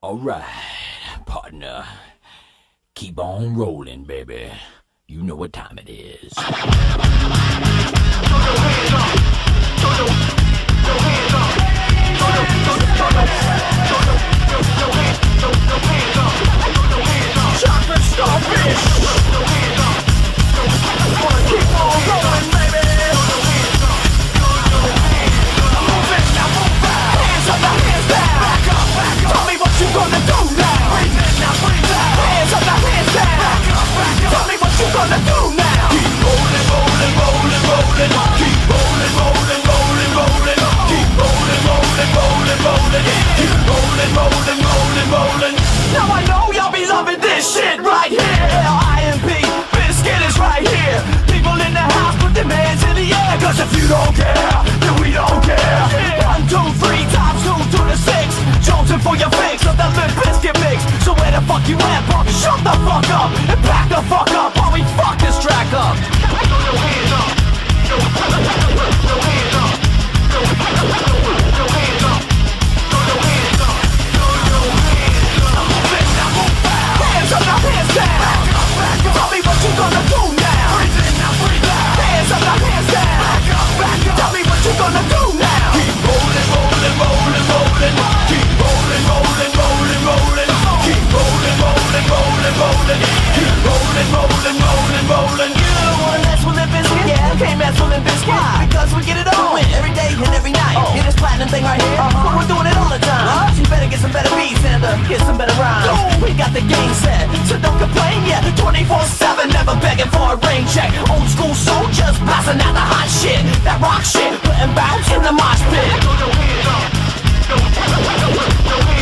Alright, partner. Keep on rolling, baby. You know what time it is. Throw your hands up. Throw your hands up. Throw your hands up. Chocolate starfish. Throw your hands up. Wanna keep on rolling, baby. I'm moving, now move back. Hands up, now hands down. Back up, back up. Tell me what you gonna do now. Breathe in, now breathe out. Hands up, now hands down. Back up, back up. Tell me what you gonna do now. Keep rolling, rolling, rolling, rolling. Keep rolling, rolling, rolling, rolling. Keep rolling, rolling, rolling, rolling. Keep rolling, rolling, rolling, rolling. Now I know y'all be loving this shit right here. L-I-M-P, Bizkit is right here. People in the house, put them hands in the air. Cause if you don't care, then we don't care. 1, 2, 3 times 2 to the 6. Jonesing for your fix of that limpbizkit mix. So where the fuck you at, punk? Shut the fuck up and back the fuck up while we fuck this track up. Throw your hands up. Throw your hands up. Throw your hands up. Throw your hands up. Throw your hands up. Now move it, now move back. Hands up, now hands down. Back up, back up. Tell me what you gonna do now. Breathe in, now breathe out. Hands up, now hands down. Back up, back up. Tell me what you gonna do now. Keep rolling, rolling, rolling, rolling. Keep rolling, rolling, rolling, rolling. Keep rolling, rolling, rolling, rolling. Keep rolling, rolling, rolling, rolling. You don't wanna mess with Limpbizkit? Yeah, can't mess with Limpbizkit. Because we get it on every day and every night. Hear this platinum thing right here? But we're doing it all the time. So you better get some better beats and get some better rhymes. We got the game set, so don't complain yet. 24/7, never begging for a rain check. Old school soldiers blasting out the hot shit. That rock shit, putting bounce in the mosh pit. Throw your hands up. Throw your hands up.